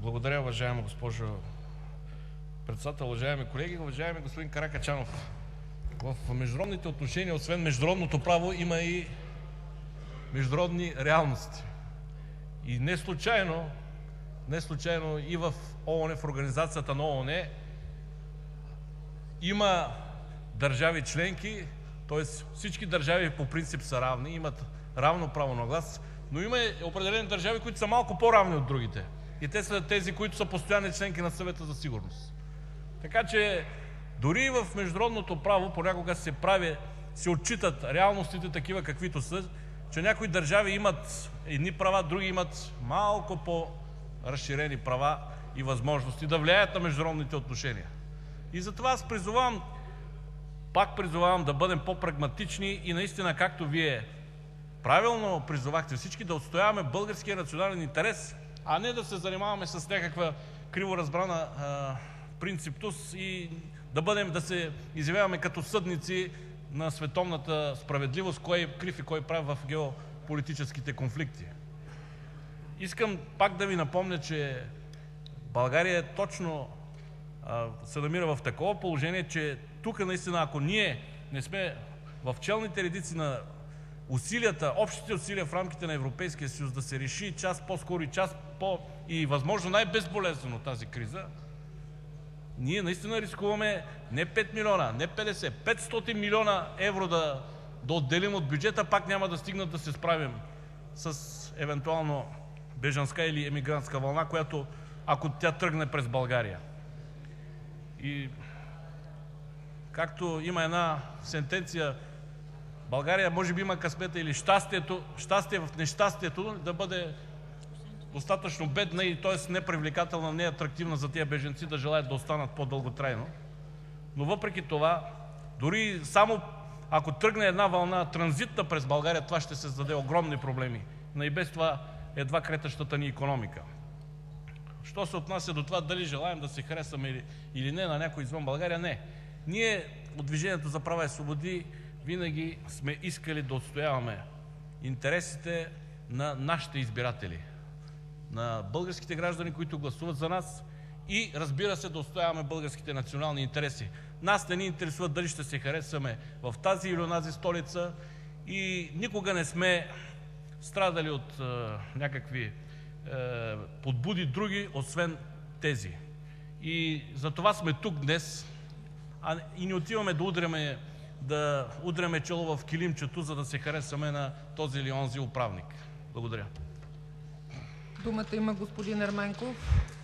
Благодаря, уважаема госпожо Председател. Уважаеми колеги, уважаеми господин Каракачанов! В международните отношения, освен международното право, има и международни реалности. И не случайно и в ООН, в Организацията на ООН има държави членки, т.е. всички държави по принцип са равни, имат равно право на глас, но има определени държави, които са малко по-равни от другите. И те са тези, които са постоянни членки на Съвета за сигурност. Така че дори в международното право понякога се отчитат реалностите такива, каквито са, че някои държави имат едни права, други имат малко по-разширени права и възможности да влияят на международните отношения. И затова аз пак призовавам да бъдем по-прагматични и наистина, както Вие правилно призовахте всички, да отстояваме българския национален интерес, а не да се занимаваме с някаква криворазбрана принципност и да се изявяваме като съдници на световната справедливост, кой е крив и кой прав в геополитическите конфликти. Искам пак да Ви напомня, че България точно се намира в такова положение, че тук наистина, ако ние не сме в челните редици на общите усилия в рамките на Европейския съюз да се реши час по-скоро и възможно най-безболезнено тази криза, ние наистина рискуваме не 5 милиона, не 50, 500 милиона евро да отделим от бюджета, пак няма да стигнат да се справим с евентуално бежанска или емигрантска вълна, която, ако тя тръгне през България. И както има една сентенция, България може би има късмета или щастие в нещастието да бъде достатъчно бедна и т.е. непривлекателна, неатрактивна за тези бежанци да желаят да останат по-дълготрайно. Но въпреки това, дори само ако тръгне една вълна транзитна през България, това ще създаде огромни проблеми на и без това едва кретащата ни икономика. Що се отнася до това дали желаем да се харесаме или не на някой извън България, не. Ние от Движението за права и свободи винаги сме искали да отстояваме интересите на нашите избиратели, на българските граждани, които гласуват за нас, и разбира се, да отстояваме българските национални интереси. Нас не ни интересува дали ще се харесваме в тази или онази столица и никога не сме страдали от някакви подбуди други, освен тези. И затова сме тук днес и не отиваме да удряме чело в килимчето, за да се харесваме на този или онзи управник. Благодаря. Думата има господин Ерменков.